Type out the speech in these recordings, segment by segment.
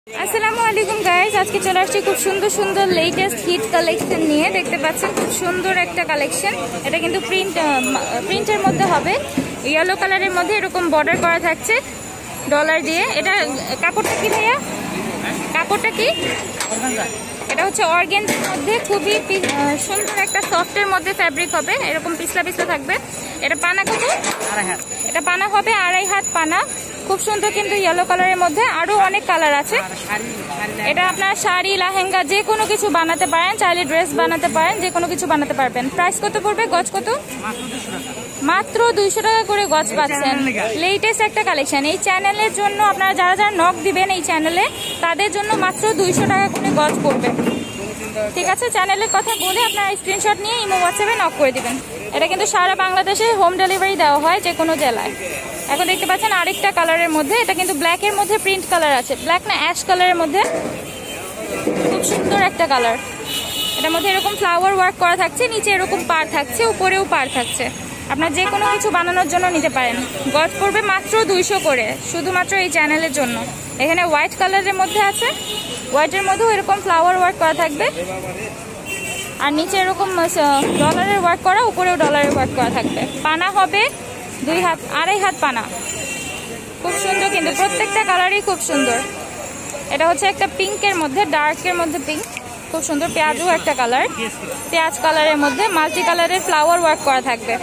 আসসালামু আলাইকুম গাইস, আজকে চলে আসছি খুব সুন্দর সুন্দর লেটেস্ট হিট কালেকশন নিয়ে। দেখতে পাচ্ছেন খুব সুন্দর একটা কালেকশন। এটা কিন্তু প্রিন্টের মধ্যে হবে, ইয়েলো কালারের মধ্যে এরকম বর্ডার করা থাকছে ডলার দিয়ে। এটা কাপড়টা কি ভাইয়া? কাপড়টা কি? এটা হচ্ছে অর্গানজার মধ্যে, খুবই সুন্দর একটা সফটের মধ্যে ফ্যাব্রিক হবে, এরকম পিছলা পিছলা থাকবে। এটা পানা কত? এটা পানা হবে 2.5 হাত পানা। খুব সুন্দর কিন্তু ইয়েলো কালারের মধ্যে, আরো অনেক কালার আছে। এটা আপনার শাড়ি, লেহেঙ্গা যে কোনো কিছু বানাতে পারেন, চাইলে ড্রেস বানাতে পারেন, যে কোনো কিছু বানাতে পারবেন। প্রাইস কত পড়বে? গজ কত? মাত্র 200 টাকা করে গজ পাচ্ছেন। লেটেস্ট একটা কালেকশন। এই চ্যানেলের জন্য আপনারা যারা যারা নক দিবেন এই চ্যানেলে, তাদের জন্য মাত্র 200 টাকা করে গজ পড়বে। ঠিক আছে, চ্যানেলের কথা বলে আপনারা স্ক্রিনশট নিয়ে ইমো হোয়াটসঅ্যাপে নক করে দিবেন। এটা কিন্তু সারা বাংলাদেশে হোম ডেলিভারি দেওয়া হয় যে কোনো জেলায়। এখন দেখতে পাচ্ছেন আরেকটা কালারের মধ্যে, এটা কিন্তু ব্ল্যাকের মধ্যে প্রিন্ট কালার আছে, ব্ল্যাক না অ্যাশ কালারের মধ্যে, খুব সুন্দর একটা কালার। এটার মধ্যে এরকম ফ্লাওয়ার ওয়ার্ক করা থাকছে, নিচে এরকম পার থাকছে, উপরেও পার থাকছে। আপনার যে কোনো কিছু বানানোর জন্য নিতে পারেন। গজ পড়বে মাত্র 200 করে, শুধুমাত্র এই চ্যানেলের জন্য। এখানে হোয়াইট কালারের মধ্যে আছে, হোয়াইটের মধ্যেও এরকম ফ্লাওয়ার ওয়ার্ক করা থাকবে, আর নিচে এরকম ডলারের ওয়ার্ক করা, উপরেও ডলারের ওয়ার্ক করা থাকবে। পানা হবে 2.5 হাত পানা। খুব সুন্দর কিন্তু প্রত্যেকটা কালারই খুব সুন্দর। এটা হচ্ছে একটা পিঙ্কের মধ্যে, ডার্কের মধ্যে পিঙ্ক, খুব সুন্দর। পেঁয়াজও একটা কালার, পেঁয়াজ কালারের মধ্যে মাল্টি কালারের ফ্লাওয়ার ওয়ার্ক করা থাকবে।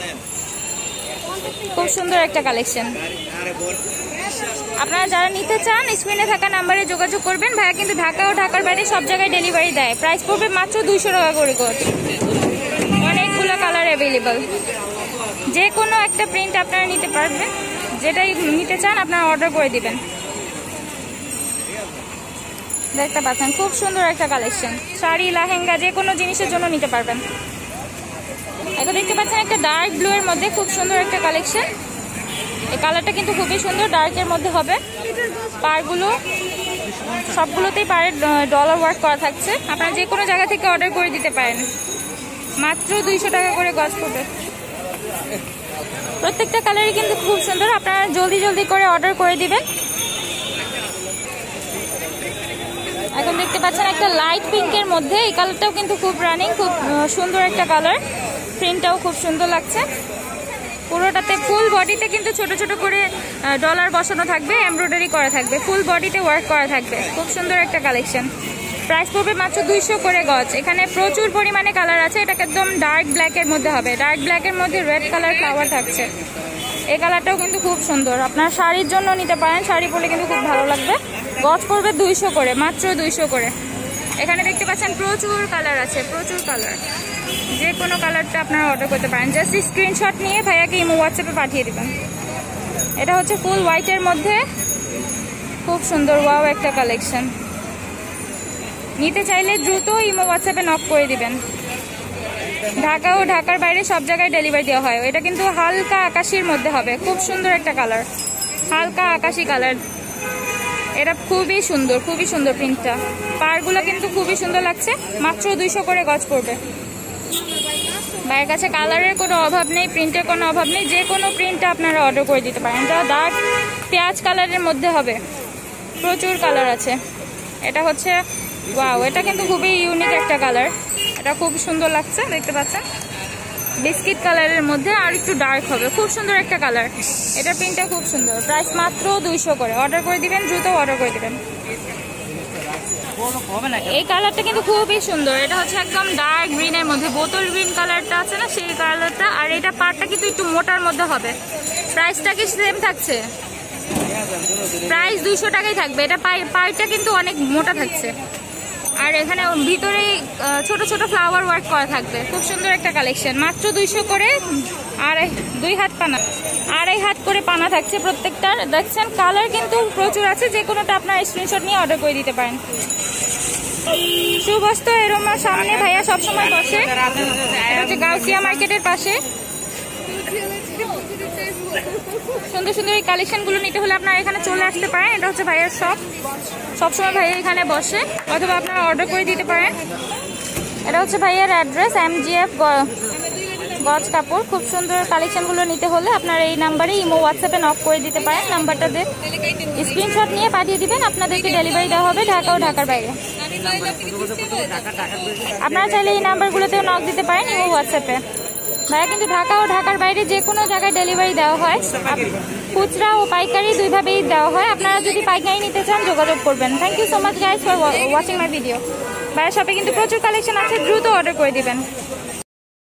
খুব সুন্দর একটা কালেকশন। আপনারা যারা নিতে চান স্ক্রিনে থাকা নাম্বারে যোগাযোগ করবেন। ভাইয়া কিন্তু ঢাকা ও ঢাকার বাইরে সব জায়গায় ডেলিভারি দেয়। প্রাইস পড়বে মাত্র 200 টাকা করে গজ। অনেকগুলো কালার অ্যাভেলেবল, যে কোনো একটা প্রিন্ট আপনারা নিতে পারবেন। যেটাই নিতে চান আপনারা অর্ডার করে দিবেন। দেখতে পাচ্ছেন খুব সুন্দর একটা কালেকশন। শাড়ি, লেহেঙ্গা যে কোনো জিনিসের জন্য নিতে পারবেন। এখন দেখতে পাচ্ছেন একটা ডার্ক ব্লু এর মধ্যে খুব সুন্দর একটা কালেকশন। এই কালারটা কিন্তু খুবই সুন্দর, ডার্কের মধ্যে হবে। পারগুলো সবগুলোতেই পারে ডলার ওয়ার্ক করা থাকছে। আপনারা যে কোনো জায়গা থেকে অর্ডার করে দিতে পারেন। মাত্র 200 টাকা করে গজ পড়বে। প্রত্যেকটা কালারই কিন্তু খুব সুন্দর, আপনারা জলদি জলদি করে অর্ডার করে দিবেন। এখন দেখতে পাচ্ছেন একটা লাইট পিঙ্কের মধ্যে, এই কালারটাও কিন্তু খুব রানিং, খুব সুন্দর একটা কালার। প্রিন্টটাও খুব সুন্দর লাগছে। পুরোটাতে ফুল বডিতে কিন্তু ছোট ছোট করে ডলার বসানো থাকবে, এমব্রয়ডারি করা থাকবে, ফুল বডিতে ওয়ার্ক করা থাকবে। খুব সুন্দর একটা কালেকশন। প্রাইস পড়বে মাত্র 200 করে গজ। এখানে প্রচুর পরিমাণে কালার আছে। এটা একদম ডার্ক ব্ল্যাকের মধ্যে হবে, ডার্ক ব্ল্যাকের মধ্যে রেড কালার ফ্লাওয়ার থাকছে। এই কালারটাও কিন্তু খুব সুন্দর, আপনার শাড়ির জন্য নিতে পারেন, শাড়ি পরলে কিন্তু খুব ভালো লাগবে। গজ পড়বে 200 করে, মাত্র 200 করে। এখানে দেখতে পাচ্ছেন প্রচুর কালার আছে, প্রচুর কালার। যে কোনো কালারটা আপনারা অর্ডার করতে পারেন। জাস্ট স্ক্রিনশট নিয়ে ভাইয়াকে ইমো হোয়াটসঅ্যাপে পাঠিয়ে দেবেন। এটা হচ্ছে ফুল হোয়াইটের মধ্যে, খুব সুন্দর ওয়াও একটা কালেকশন। নিতে চাইলে দ্রুত ইমো হোয়াটসঅ্যাপে নক করে দিবেন। ঢাকা ও ঢাকার বাইরে সব জায়গায় ডেলিভারি দেওয়া হয়। এটা কিন্তু হালকা আকাশির মধ্যে হবে, খুব সুন্দর একটা কালার, হালকা আকাশি কালার। এটা খুবই সুন্দর, খুবই সুন্দর প্রিন্টটা। পারগুলো কিন্তু খুবই সুন্দর লাগছে। মাত্র 200 করে গজ পড়বে। ভাইয়ের কাছে কালারের কোনো অভাব নেই, প্রিন্টের কোনো অভাব নেই। যে কোনো প্রিন্টটা আপনারা অর্ডার করে দিতে পারেন। এটা ডার্ক পেঁয়াজ কালারের মধ্যে হবে, প্রচুর কালার আছে। এটা হচ্ছে ওয়াও, এটা কিন্তু খুবই ইউনিক একটা কালার। এটা খুব সুন্দর লাগছে, দেখতে পাচ্ছেন বিস্কিট কালারের মধ্যে, আর একটু ডার্ক হবে। খুব সুন্দর একটা কালার, এটা প্রিন্টটা খুব সুন্দর। প্রাইস মাত্র 200 করে। অর্ডার করে দিবেন, দ্রুত অর্ডার করে দিবেন। এই কালারটা কিন্তু খুবই সুন্দর। এটা হচ্ছে একদম ডার্ক গ্রিনের মধ্যে, বোতল গ্রিন কালারটা আছে না, সেই কালারটা। আর এটা পাড়টা কিন্তু একটু মোটার মধ্যে হবে। প্রাইসটা কি সেম থাকছে? প্রাইস 200 টাকাই থাকবে। এটা পাড়টা কিন্তু অনেক মোটা থাকছে, আর এখানে ভিতরে ছোট ছোট ফ্লাওয়ার ওয়ার্ক করা থাকবে। খুব সুন্দর একটা কালেকশন। মাত্র 200 করে। আর 2 হাত পানা, 2.5 হাত করে পানা থাকছে প্রত্যেকটার। দেখছেন কালার কিন্তু প্রচুর আছে, যে কোনোটা আপনার স্ক্রিনশট নিয়ে অর্ডার করে দিতে পারেন। সুবস্ত এরোমার সামনে ভাইয়া সবসময় বসে, এটা হচ্ছে গাউসিয়া মার্কেটের পাশে। সুন্দর সুন্দর এই কালেকশনগুলো নিতে হলে আপনারা এখানে চলে আসতে পারেন। এটা হচ্ছে ভাইয়ার শপ, সবসময় ভাইয়া এখানে বসে, অথবা আপনারা অর্ডার করে দিতে পারেন। এটা হচ্ছে ভাইয়ার অ্যাড্রেস, MGF গজ কাপড়। খুব সুন্দর কালেকশনগুলো নিতে হলে আপনারা এই নাম্বারে ইমো হোয়াটসঅ্যাপে নক করে দিতে পারেন। নাম্বারটাতে স্ক্রিনশট নিয়ে পাঠিয়ে দিবেন, আপনাদেরকে ডেলিভারি দেওয়া হবে ঢাকা ও ঢাকার বাইরে। আপনারা চাইলে এই নাম্বারগুলোতেও নক দিতে পারেন ইমো হোয়াটসঅ্যাপে। ভাইয়া কিন্তু ঢাকা ও ঢাকার বাইরে যে কোনো জায়গায় ডেলিভারি দেওয়া হয়, খুচরা ও পাইকারি দুইভাবেই দেওয়া হয়। আপনারা যদি পাইকারি নিতে চান যোগাযোগ করবেন। Thank you so much guys for watching my video. ভাইয়ার শপে কিন্তু প্রচুর কালেকশন আছে, দ্রুত অর্ডার করে দিবেন।